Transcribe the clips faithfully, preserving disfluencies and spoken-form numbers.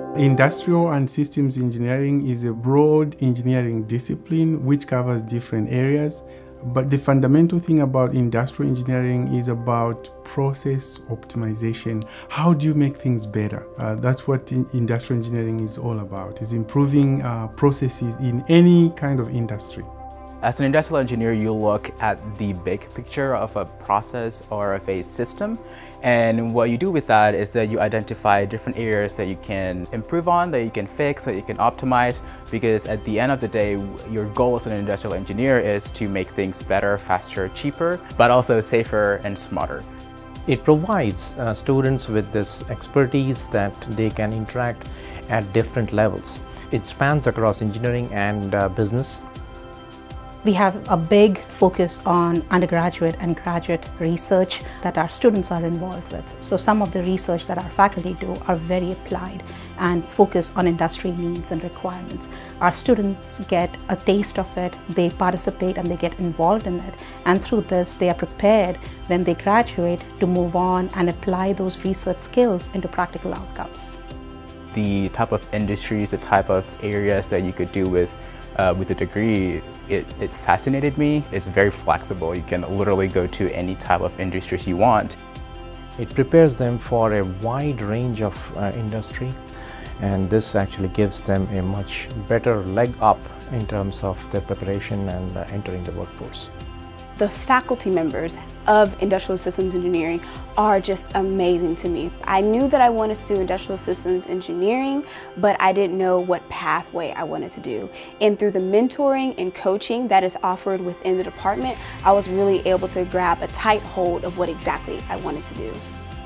Industrial and systems engineering is a broad engineering discipline which covers different areas, but the fundamental thing about industrial engineering is about process optimization. How do you make things better? Uh, that's what in industrial engineering is all about, is improving uh, processes in any kind of industry. As an industrial engineer, you look at the big picture of a process or of a system, and what you do with that is that you identify different areas that you can improve on, that you can fix, that you can optimize, because at the end of the day, your goal as an industrial engineer is to make things better, faster, cheaper, but also safer and smarter. It provides uh, students with this expertise that they can interact at different levels. It spans across engineering and uh, business. We have a big focus on undergraduate and graduate research that our students are involved with. So some of the research that our faculty do are very applied and focus on industry needs and requirements. Our students get a taste of it, they participate and they get involved in it. And through this, they are prepared when they graduate to move on and apply those research skills into practical outcomes. The type of industries, the type of areas that you could do with Uh, with a degree, it, it fascinated me. It's very flexible. You can literally go to any type of industries you want. It prepares them for a wide range of uh, industry, and this actually gives them a much better leg up in terms of their preparation and uh, entering the workforce. The faculty members of Industrial Systems Engineering are just amazing to me. I knew that I wanted to do Industrial Systems Engineering, but I didn't know what pathway I wanted to do. And through the mentoring and coaching that is offered within the department, I was really able to grab a tight hold of what exactly I wanted to do.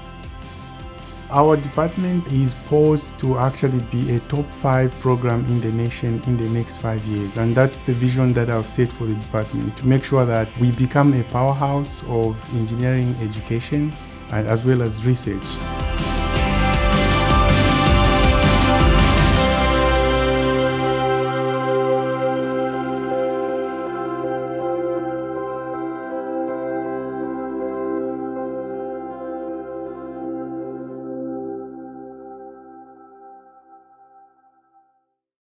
Our department is poised to actually be a top five program in the nation in the next five years. And that's the vision that I've set for the department, to make sure that we become a powerhouse of engineering education and as well as research.